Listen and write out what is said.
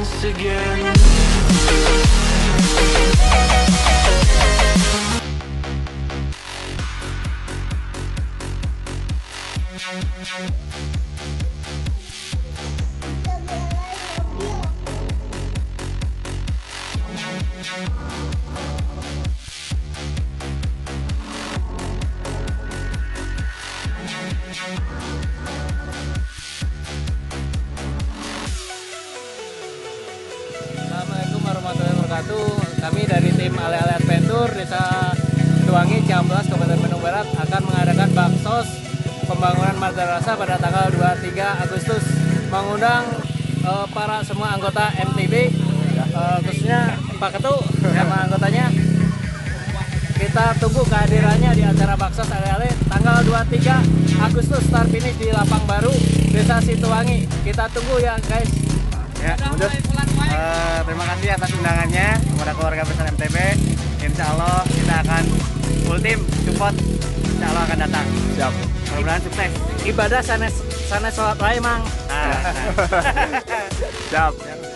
once again. Assalamualaikum warahmatullahi wabarakatuh. Kami dari tim Ale-Ale Adventure Desa Situwangi, Ciamplas, Kabupaten Bandung Barat akan mengadakan baksos pembangunan madrasah pada tanggal 23 Agustus. Mengundang para semua anggota MTB, khususnya Pak Ketu sama anggotanya. Kita tunggu kehadirannya di acara baksos Ale-Ale tanggal 23 Agustus, start finish di Lapang Baru, Desa Situwangi. Kita tunggu ya guys. Ya, terima kasih atas undangannya kepada keluarga besar MTB. Insya Allah kita akan full tim support. Insya Allah akan datang. Siap. Mudah-mudahan sukses. Ibadah sanes sholat wae mang. Nah. Siap.